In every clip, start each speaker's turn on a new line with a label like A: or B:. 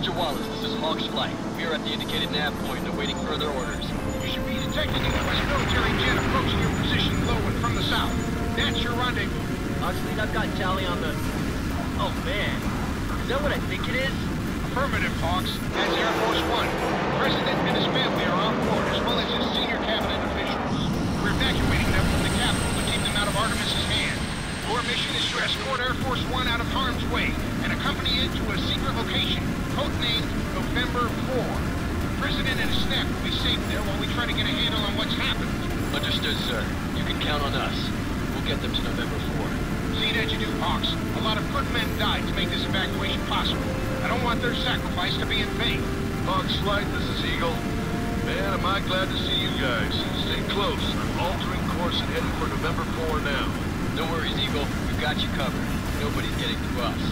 A: Major Wallace, this is Hawk's Flight. We are at the indicated nav point and awaiting further orders.
B: You should be detecting a U.S. military jet approaching your position low and from the south. That's your rendezvous.
C: Huxley, I've got Tally on the... Oh, man. Is that what I think it is?
B: Affirmative, Hawks. That's Air Force One. The President and his family are on board, as well as his senior cabinet officials. We're evacuating them from the capital to keep them out of Artemis's hand. Your mission is to escort Air Force One out of harm's way and accompany it to a secret location, codenamed November 4. The President and his staff will be safe there while we try to get a handle on what's happened.
A: Understood, sir. You can count on us. We'll get them to November 4.
B: See that you do, Hawks. A lot of good men died to make this evacuation possible. I don't want their sacrifice to be in vain.
D: Hawks Flight, this is Eagle. Man, am I glad to see you guys. Stay close. I'm altering course and heading for November 4 now.
A: No worries, Eagle. We've got you covered. Nobody's getting through us.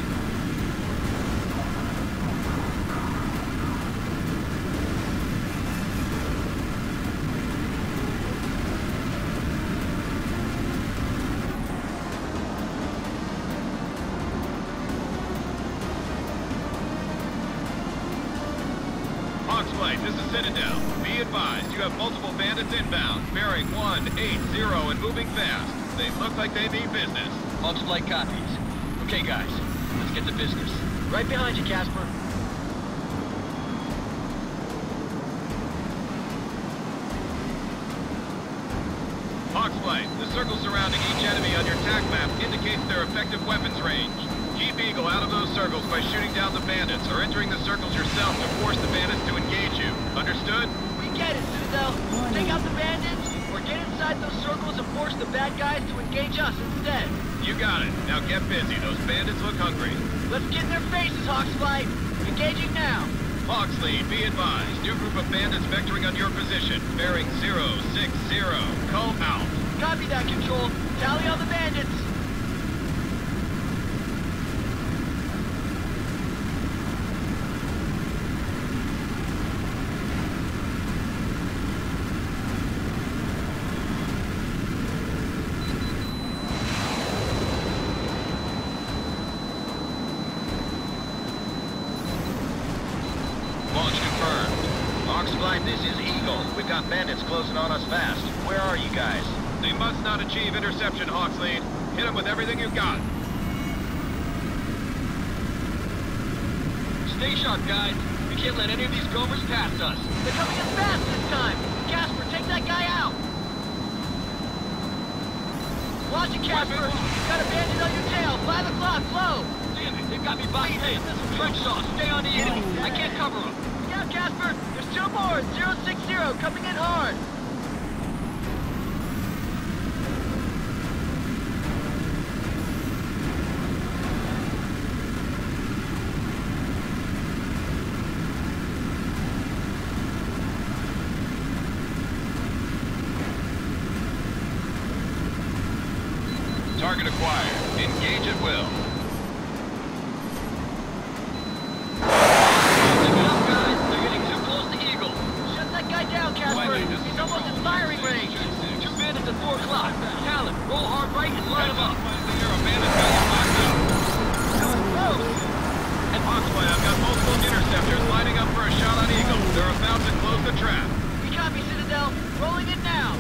E: Hawks Flight, this is Citadel. Be advised, you have multiple bandits inbound, bearing 180 and moving fast. They look like they mean business.
A: Hawk's Flight copies. Okay, guys. Let's get to business.
C: Right behind you, Casper.
E: Hawks Flight, the circle surrounding each enemy on your TAC map indicates their effective weapons range. Keep Eagle out of those circles by shooting down the bandits or entering the circles yourself to force the bandits to engage you. Understood?
C: We get it, Citadel. Take out the bandits, or get inside those circles and force the bad guys to engage us instead.
E: You got it. Now get busy. Those bandits look hungry.
C: Let's get in their faces, Hawks Flight. Engaging now.
E: Hawks Lead, be advised. New group of bandits vectoring on your position. Bearing 060. Call out.
C: Copy that, Control. Tally on the bandits.
E: Launch confirmed. Hawks Flight, this is Eagle. We've got bandits closing on us fast. Where are you guys? They must not achieve interception, Hawks Lead. Hit them with everything you've got.
A: Stay sharp, guys. We can't let any of these gophers pass us.
C: They're coming in fast this time. Casper, take that guy out. Watch it, Casper. You've got a bandit on your tail. 5 o'clock, low.
A: Damn it, they've got me by hand. Trench saw, stay on the Eagle. I can't cover them.
C: Yeah, Casper. There's two more. 060 coming in hard.
E: Target acquired. Engage at will.
A: They're getting too close to Eagle.
C: Shut that guy down, Casper. He's almost in firing range.
A: Two bandits at 4 o'clock. Talon, roll hard right and line them up.
E: You're a bandit guy locked up. And Hawks Flight, I've got multiple interceptors lining up for a shot on Eagle. They're about to close the trap.
C: We copy, Citadel. Rolling in now.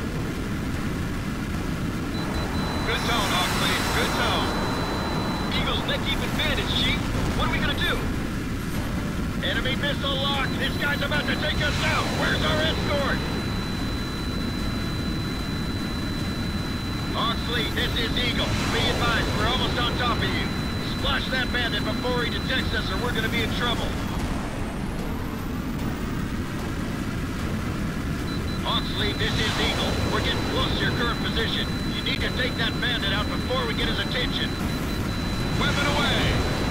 E: Good tone, Hawks Lead. Good tone.
A: Eagle's neck deep in bandits, Chief. What are we gonna do?
E: Enemy missile locked. This guy's about to take us out. Where's our escort? Hawks Lead, this is Eagle. Be advised, we're almost on top of you. Splash that bandit before he detects us or we're gonna be in trouble. Hawks Lead, this is Eagle. We're getting close to your current position. You need to take that bandit out before we get his attention. Weapon away!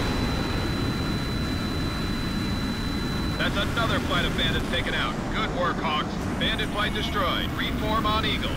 E: That's another flight of bandits taken out. Good work, Hawks. Bandit flight destroyed. Reform on Eagle.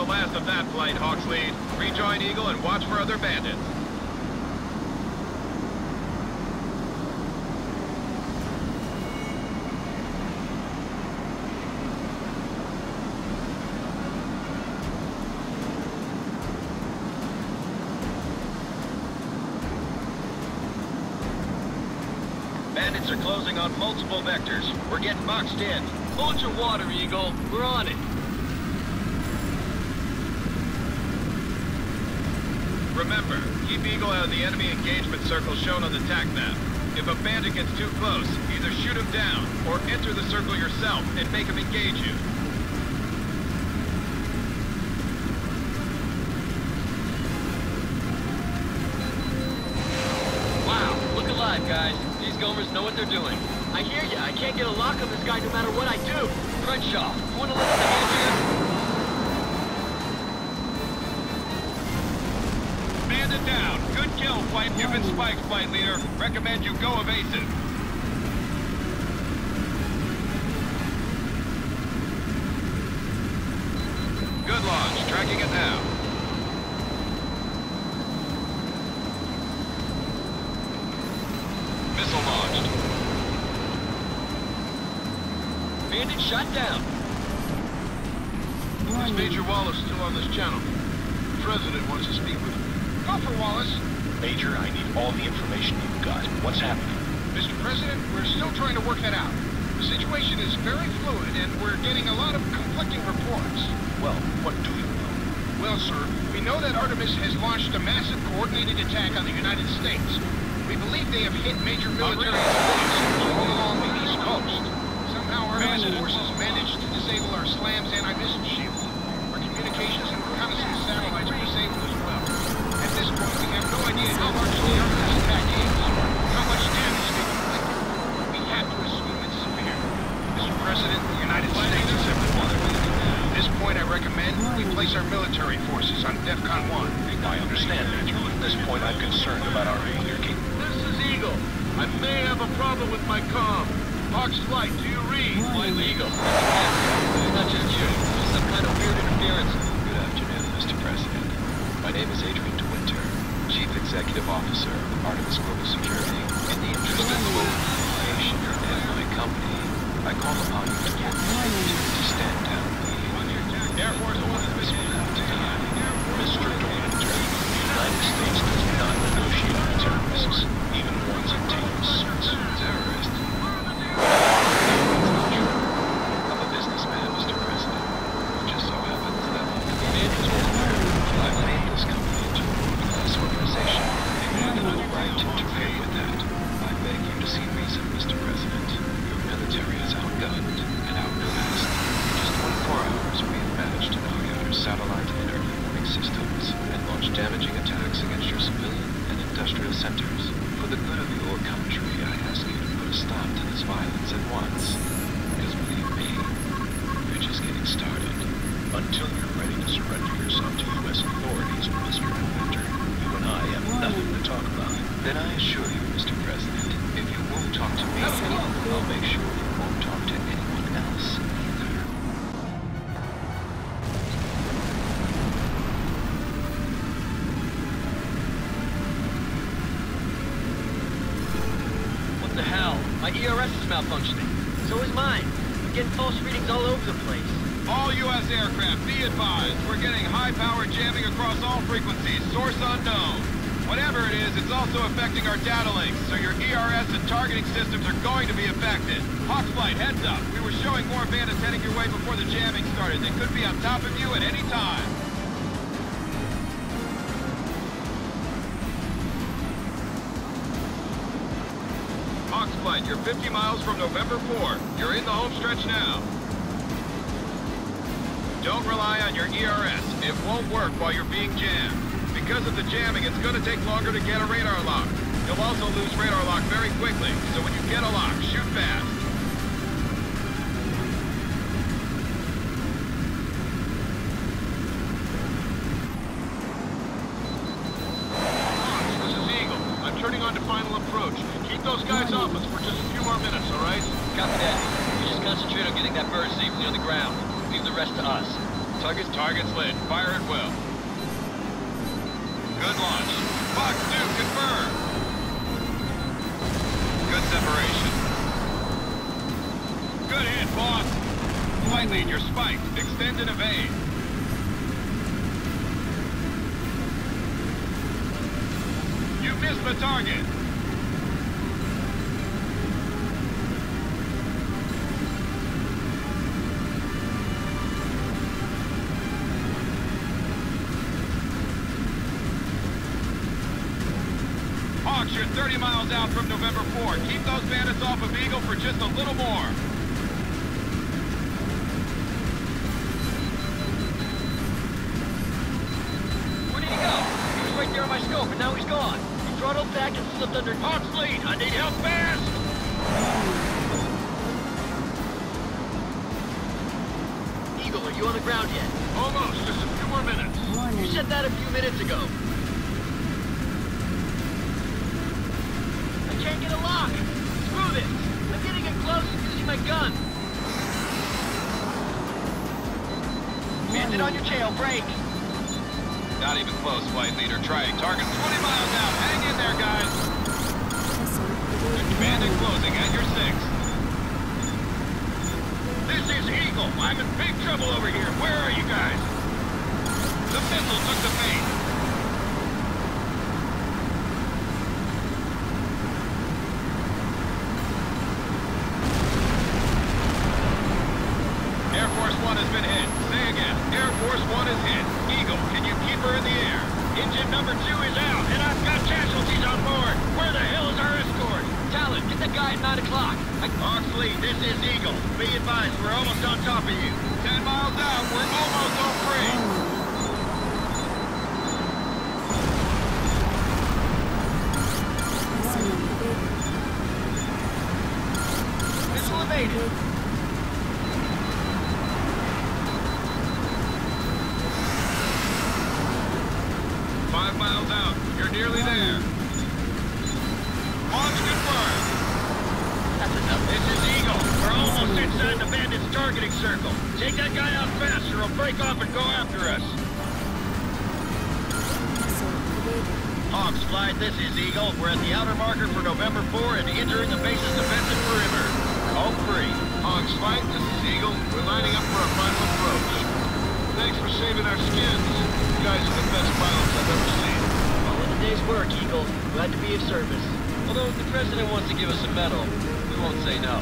E: the last of that flight, Hawkslead. Rejoin Eagle and watch for other bandits.
C: Bandits are closing on multiple vectors. We're getting boxed in. Hold your water, Eagle. We're on it.
E: Remember, keep Eagle out of the enemy engagement circle shown on the TAC map. If a bandit gets too close, either shoot him down or enter the circle yourself and make him engage you.
C: Wow, look alive, guys. These Gomers know what they're doing. I hear ya. I can't get a lock on this guy no matter what I do. Crenshaw, you want to lend us a hand here?
E: Bandit down. Good kill, Flight. You've been spiked, Flight Leader. Recommend you go evasive. Good launch. Tracking it now. Missile launched.
C: Bandit shot down.
D: Is Major Wallace still on this channel? The President wants to speak with you.
B: Go for Wallace.
F: Major, I need all the information you've got. What's happening?
B: Mr. President, we're still trying to work that out. The situation is very fluid, and we're getting a lot of conflicting reports.
F: Well, what do you know?
B: Well, sir, we know that Artemis has launched a massive coordinated attack on the United States. We believe they have hit major military installations all along the East Coast. Somehow Artemis forces managed to disable our SLAM's anti-missile shield. Our communications and reconnaissance satellites are disabled as well. At this point, we have no idea how large the Artemis attack is, or how much damage they've inflicted. We have to assume it's severe. Mr. President, the United States is at At this point, I recommend we place our military forces on DEFCON 1.
F: I understand, Major. At this point, I'm concerned about our nuclear capability.
D: This is Eagle. I may have a problem with my comm. Hawks Flight, do you read?
C: Flight Eagle. It's not just you. There's some kind of weird interference.
A: Good afternoon, Mr. President. My name is Adrian DeWinter, Chief Executive Officer of Artemis Global Security. In the interest of global information and my company, I call upon you to stand down the
E: Air Force One.
A: Mr. DeWinter, the United States does not negotiate with terrorists, even ones in taking suits. Terrorist? I'm a businessman, Mr. President. It just so happens that I've made this company into a world-class organization, and you have no right to interfere with that. I beg you to see reason, Mr. President. Your military is outgunned and outclassed. In just 24 hours, we have managed to knock out our satellite and early warning systems and launch damaging attacks against your civilian and industrial centers. For the good of your country, I ask you to put a stop to this violence at once. Because believe me, we're just getting started.
F: Until you're ready to surrender yourself to U.S. authorities, Mr. DeWinter, you and I have nothing to talk about.
A: Then I assure you, Mr. President, if you won't talk to me, I'll make sure you won't talk to anyone else either.
C: What the hell? My ERS is malfunctioning. So is mine. I'm getting false readings all over the place.
E: All U.S. aircraft, be advised. We're getting high-power jamming across all frequencies. Source unknown. Whatever it is, it's also affecting our data links, so your ERS and targeting systems are going to be affected. Hawks Flight, heads up. We were showing more bandits heading your way before the jamming started. They could be on top of you at any time. Hawks Flight, you're 50 miles from November 4. You're in the home stretch now. Don't rely on your ERS. It won't work while you're being jammed. Because of the jamming, it's going to take longer to get a radar lock. You'll also lose radar lock very quickly, so when you get a lock, shoot fast.
D: This is Eagle. I'm turning on to final approach. Keep those guys off us for just a few more minutes, all right?
C: Copy that. You just concentrate on getting that bird safely on the ground. Leave the rest to us.
E: Target's lit. Fire at will. Good launch. Fox 2, confirm. Good separation. Good hit, boss. Flight lead, you're spiked. Extend and evade. You missed the target. Hawks, you're 30 miles out from November 4. Keep those bandits off of Eagle for just a little more.
C: Where did he go? He was right there on my scope, and now he's gone. He throttled back and slipped under Hawk's lead. I need help fast! Eagle, are you on the ground yet?
E: Almost. Just a few more minutes.
C: You said that a few minutes ago. I can't get a lock. Screw this. I'm getting it close and using my gun. Bandit on your tail, brake.
E: Not even close, flight leader. Trying. Target 20 miles out. Hang in there, guys. Bandit closing at your 6.
B: This is Eagle. I'm in big trouble over here. Where are you guys?
E: The missile took the bait. Air Force One has been hit. Say again. Air Force One is hit. Eagle, can you keep her in the air?
B: Engine number 2 is out, and I've got casualties on board. Where the hell is our escort?
C: Talon, get that guy at 9 o'clock.
B: Oxley, this is Eagle. Be advised, we're almost on top of you.
E: 10 miles out. We're almost on free.
C: Missile evaded.
E: Five miles out. You're nearly there. Launch confirmed.
C: That's enough.
B: This is Eagle. We're almost inside the bandits' targeting circle. Take that guy out fast or he'll break off and go after us. Hawks Flight, this is Eagle. We're at the outer marker for November 4 and entering the base's defensive perimeter. Home free.
D: Hawks Flight, this is Eagle. We're lining up for our final approach. Thanks for saving our skins. You guys are the best pilots I've ever seen.
C: All in a day's work, Eagle. Glad to be of service. Although if the president wants to give us a medal, we won't say no.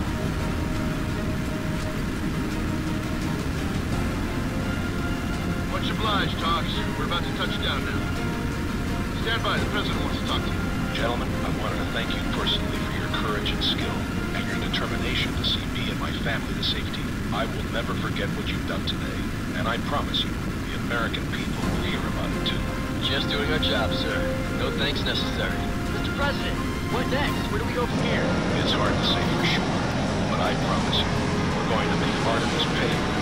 D: Much obliged, Hawks. We're about to touch down now. Stand by. The president wants to talk to you.
F: Gentlemen, I wanted to thank you personally for your courage and skill, and your determination to see me and my family to safety. I will never forget what you've done today, and I promise you, the American people will hear about it too.
C: Just doing our job, sir. No thanks necessary. Mr. President, what next? Where do we go from here?
F: It's hard to say for sure, but I promise you, we're going to make Artemis pay for